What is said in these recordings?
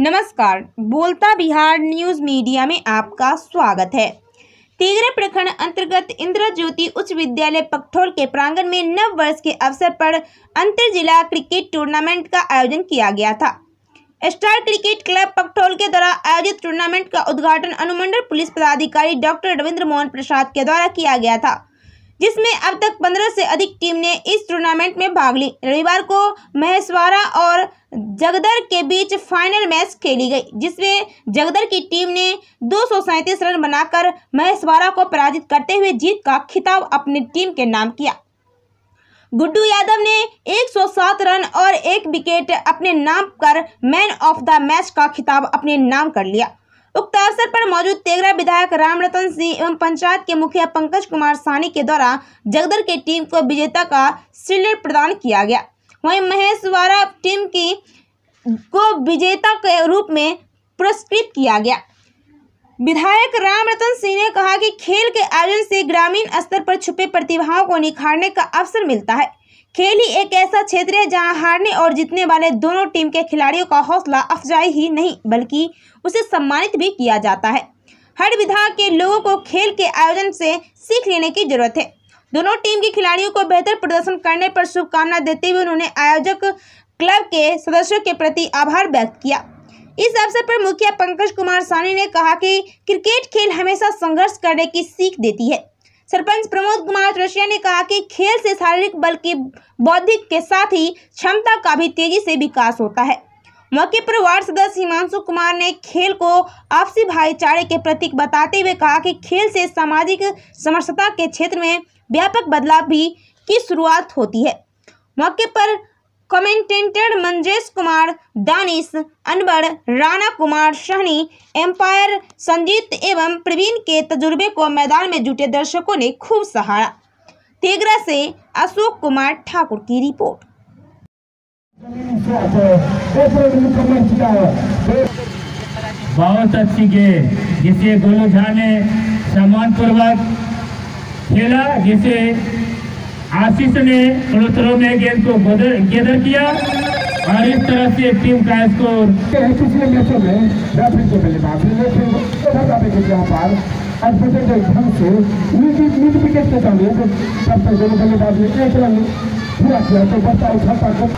नमस्कार, बोलता Bihar news media में आपका स्वागत है। तिगरा प्रखंड अंतर्गत इंदिरा ज्योति उच्च विद्यालय पकठोल के प्रांगण में नव वर्ष के अवसर पर अंतर जिला क्रिकेट टूर्नामेंट का आयोजन किया गया था। स्टार क्रिकेट क्लब पकठोल के द्वारा आयोजित टूर्नामेंट का उद्घाटन अनुमंडल पुलिस पदाधिकारी डॉक्टर रविंद्र मोहन प्रसाद के द्वारा किया गया था, जिसमें अब तक 15 से अधिक टीम ने इस टूर्नामेंट में भाग ली। रविवार को महेशवाड़ा और जगदर के बीच फाइनल मैच खेली गई, जिसमें जगदर की टीम ने 237 रन बनाकर महेशवाड़ा को पराजित करते हुए जीत का खिताब अपनी टीम के नाम किया। गुड्डू यादव ने 107 रन और 1 विकेट अपने नाम कर मैन ऑफ द मैच का खिताब अपने नाम कर लिया। उक्त अवसर पर मौजूद तेगरा विधायक राम रतन सिंह एवं पंचायत के मुखिया पंकज कुमार सानी के द्वारा जगदर की टीम को विजेता का शील्ड प्रदान किया गया। वहीं महेशवाड़ा टीम को विजेता के रूप में पुरस्कृत किया गया। विधायक राम रतन सिंह ने कहा कि खेल के आयोजन से ग्रामीण स्तर पर छुपे प्रतिभाओं को निखारने का अवसर मिलता है। खेल ही एक ऐसा क्षेत्र है जहां हारने और जीतने वाले दोनों टीम के खिलाड़ियों का हौसला अफजाई ही नहीं बल्कि उसे सम्मानित भी किया जाता है। हर विधा के लोगों को खेल के आयोजन से सीख लेने की जरूरत है। दोनों टीम के खिलाड़ियों को बेहतर प्रदर्शन करने पर शुभकामना देते हुए उन्होंने आयोजक क्लब के सदस्यों के प्रति आभार व्यक्त किया। इस अवसर पर मुखिया पंकज कुमार सानी ने कहा कि क्रिकेट खेल हमेशा संघर्ष करने की सीख देती है। सरपंच प्रमोद कुमार चौरसिया ने कहा कि खेल से शारीरिक बल की बौद्धिक के साथ ही क्षमता का भी तेजी से विकास होता है। मौके पर वार्ड सदस्य हिमांशु कुमार ने खेल को आपसी भाईचारे के प्रतीक बताते हुए कहा कि खेल से सामाजिक समरसता के क्षेत्र में व्यापक बदलाव भी की शुरुआत होती है। मौके पर कमेंटेटर मंजेश कुमार, दानिश, अनवर, राणा कुमार सहनी, एम्पायर संजीत एवं प्रवीण के तजुर्बे को मैदान में जुटे दर्शकों ने खूब सराहा। तेगरा से अशोक कुमार ठाकुर की रिपोर्ट। बहुत अच्छी गेंद जिसे गोलू झा ने सम्मानपूर्वक खेला, जिसे आशीष ने थ्रो में गेंद को गैदर किया और इस तरह से टीम का स्कोर पिछले मैचों में रेफरी को बल्लेबाजी ने ढंग से मिड विकेट के सामने तब तक दोनों बल्लेबाज ने 1 रन पूरा किया तो बच्चा उठाता को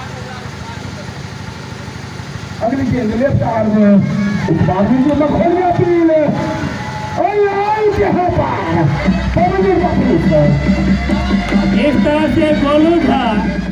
अगली गेंद लेफ्ट आर्म इस बार भी जो खोलिया अपील इस तरह से गोलू झा